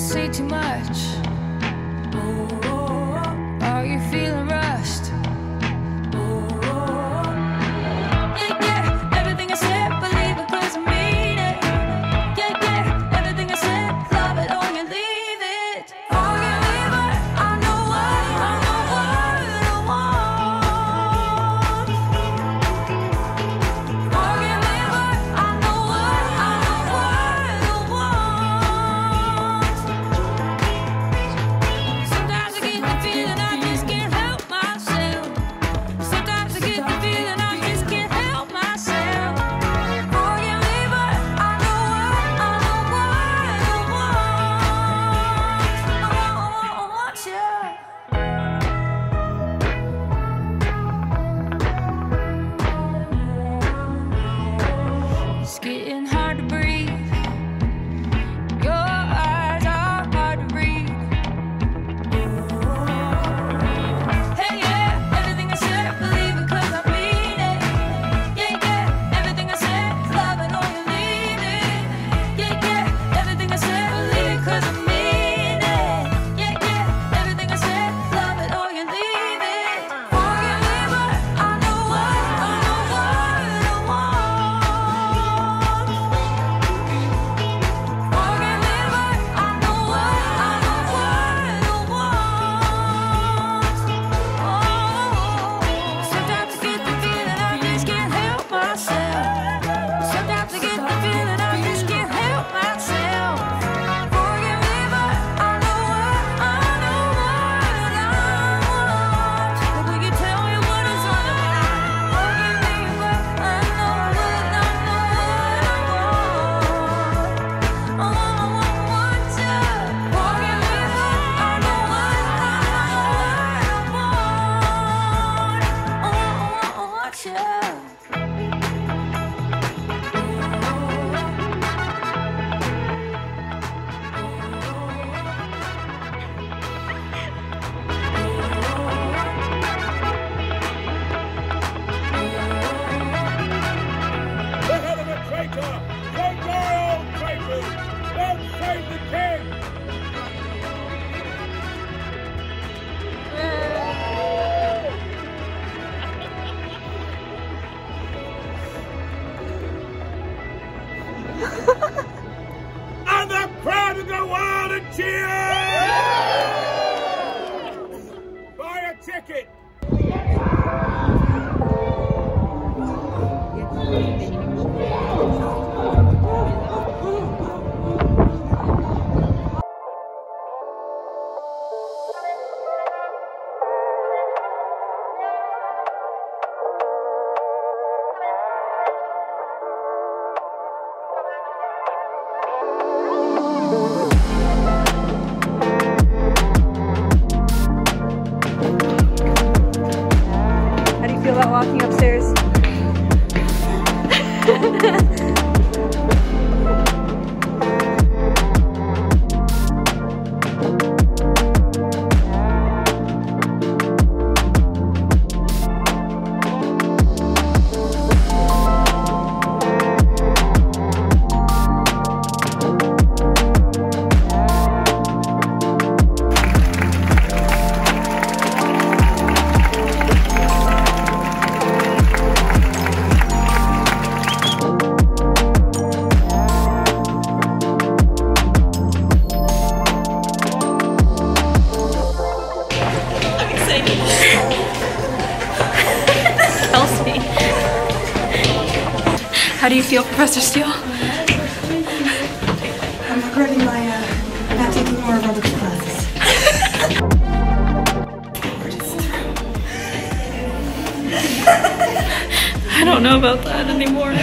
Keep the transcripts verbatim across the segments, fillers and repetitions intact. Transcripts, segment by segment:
say too much? Are you feeling rushed? Yeah, yeah, everything I said, believe it, cause I mean it. Yeah, yeah, everything I said, love it or you leave it. Or you leave it, I know what, I know what I want. Or you leave it, I know what, I know what I want. Sometimes I get the feeling I just can't help myself. Sometimes I get the feeling I just can't help myself. Or you leave it, I know what, I know what I want. I want you. It's getting hard to breathe. Your eyes are hard to read. Hey, yeah, everything I said, believe it, cause I mean it. Yeah, yeah, everything I said, love it or you leave it. Yeah, yeah, everything I said, believe it, cause I mean it. Yeah, yeah, everything I said, love it or you leave it. Or you leave it, I know what, I know what I want. Or you leave it, I know what, I know what I want. Oh, sometimes I get the feeling I just can't help myself. Sometimes I get the feeling I just can't help myself. Or you leave it, I know what, I know what I want. But will you tell me what it's all about? Or you leave it, I know what, I know what I want. Oh, I want you. Or you leave it, I know what, I know what I want. Oh, I want you. The head of a traitor! Don't die, old traitors! Don't save the king! And the crowd of the world and cheer! Buy a ticket! How do you feel about walking upstairs? Kelsey. How do you feel, Professor Steele? I'm regretting my, uh, not taking more aerobics classes. I don't know about that anymore.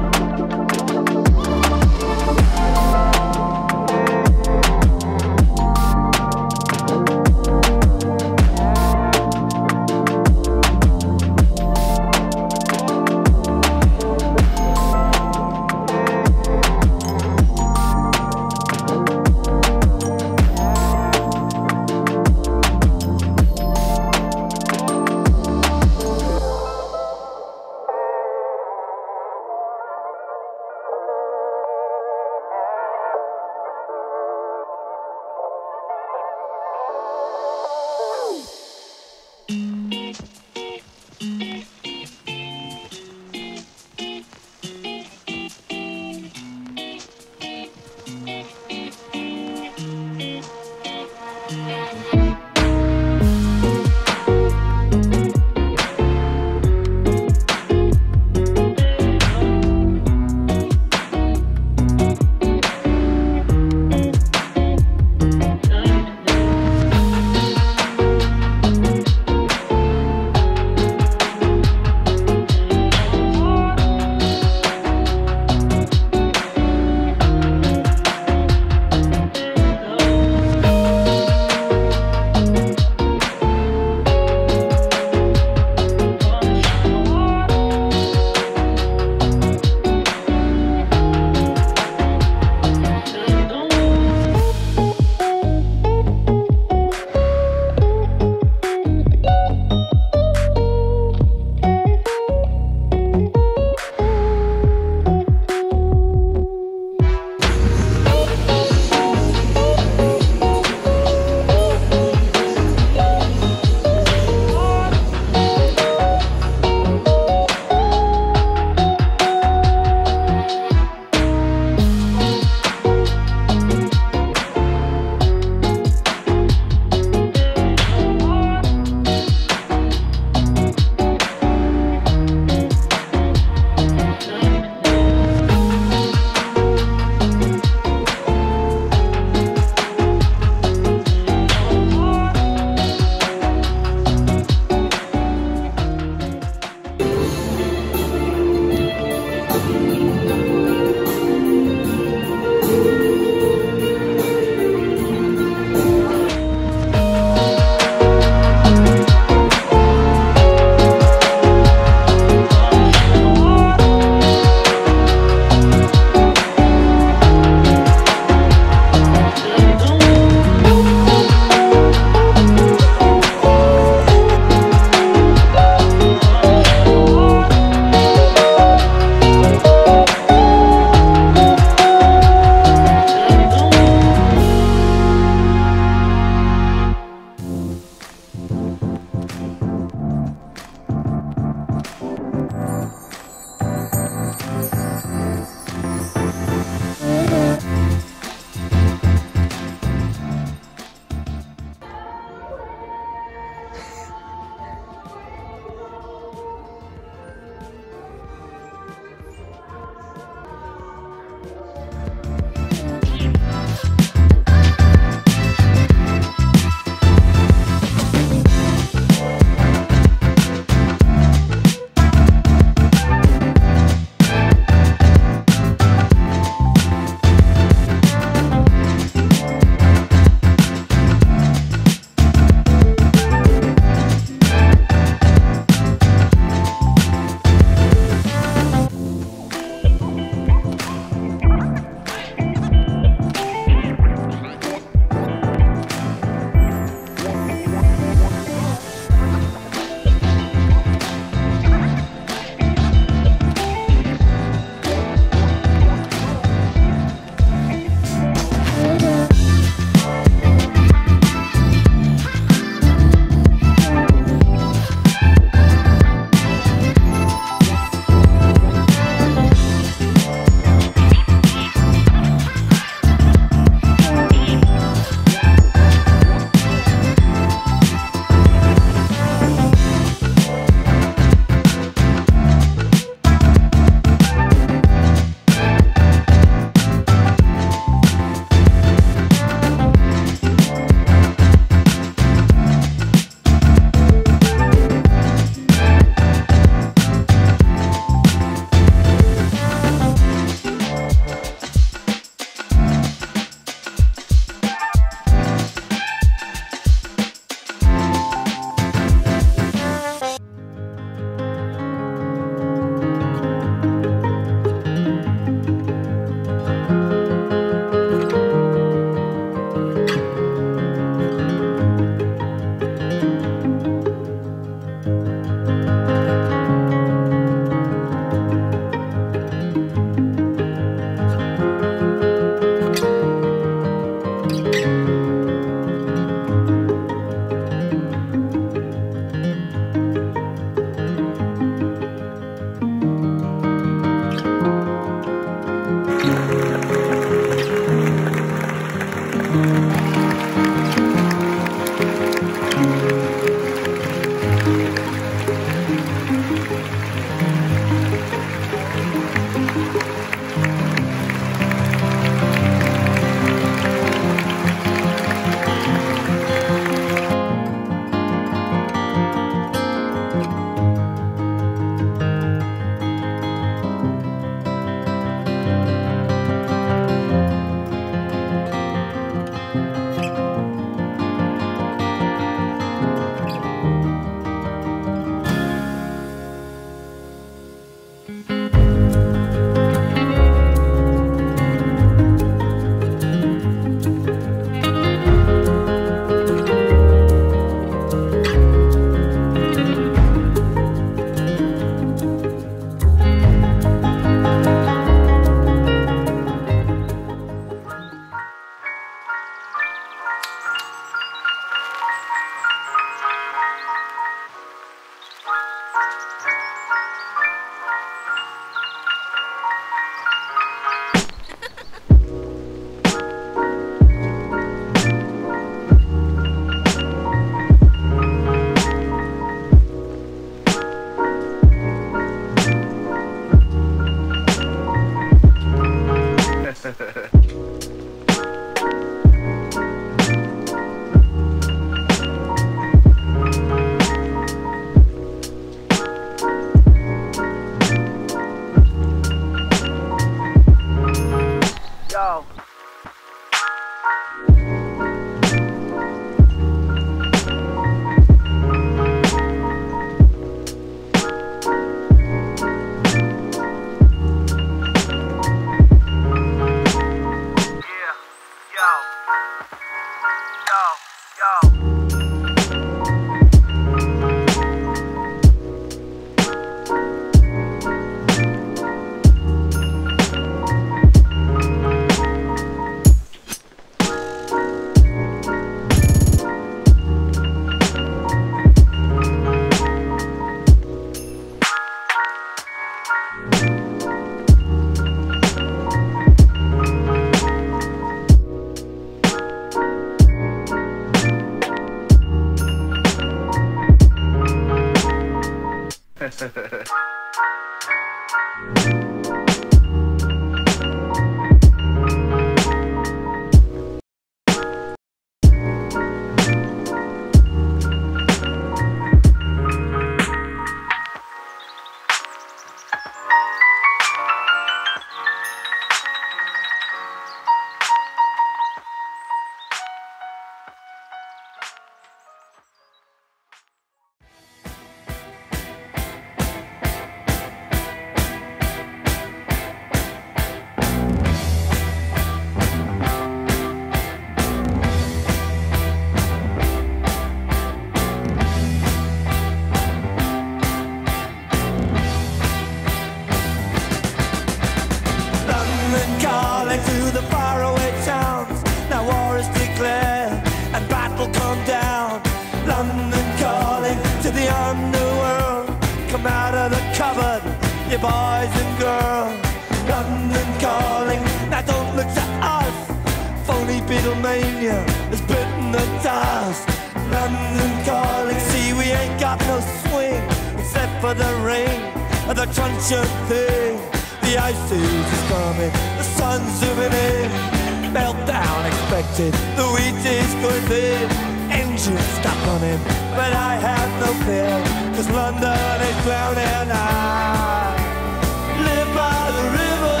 London calling, now don't look to us. Phony Beatlemania has bitten the dust. London calling, see we ain't got no swing except for the rain and the truncheon thing. The ice age is coming, the sun's zooming in. Meltdown expected, the wheat is going thin. Engines stop running, but I have no fear, cause London is drowning. I live by the river,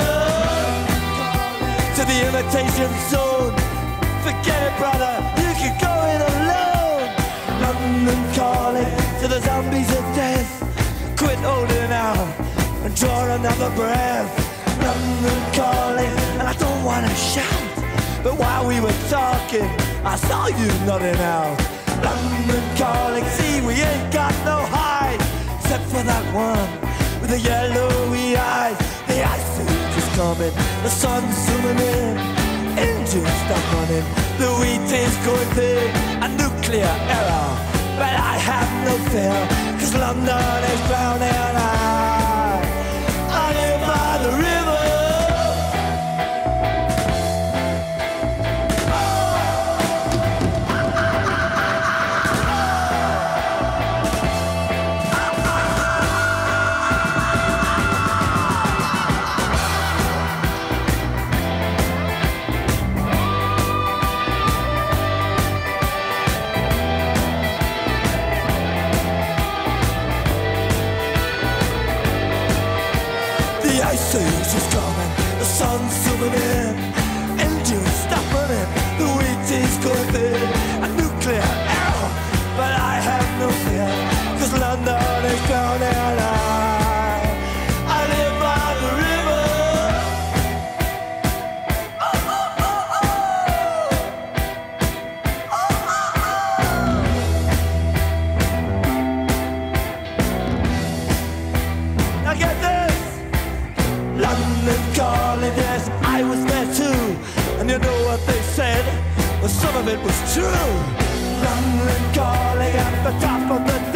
to the imitation zone. Forget it, brother, you can go it alone. London calling to the zombies of death. Quit holding out and draw another breath. London calling, and I don't wanna shout, but while we were talking, I saw you nodding out. London calling, see we ain't got no hide, except for that one with the yellowy eyes. The ice age is coming, the sun's zooming in. Engines stop running, the wheat is going big. A nuclear error, but I have no fear, cause London is drowning. I, I live by the river. The ice age is coming, the sun's zooming in. Engines stop running, the wheat is going thin. A nuclear error, but I have no fear, cause London is drowning. I, I live by the river. Oh, oh, oh, oh. Oh, oh, oh. Now get this. London calling, yes, I was there too. And you know what they said? Well, some of it was true. London calling at the top of the